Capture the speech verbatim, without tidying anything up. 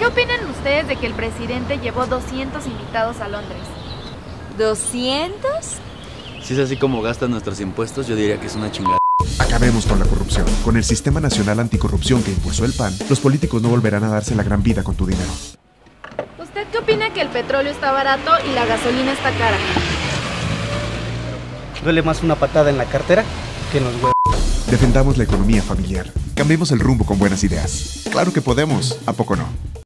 ¿Qué opinan ustedes de que el presidente llevó doscientos invitados a Londres? ¿doscientos? Si es así como gastan nuestros impuestos, yo diría que es una chingada. Acabemos con la corrupción. Con el Sistema Nacional Anticorrupción que impulsó el P A N, los políticos no volverán a darse la gran vida con tu dinero. ¿Usted qué opina que el petróleo está barato y la gasolina está cara? Duele más una patada en la cartera que en los huevos. Defendamos la economía familiar. Cambiemos el rumbo con buenas ideas. Claro que podemos, ¿a poco no?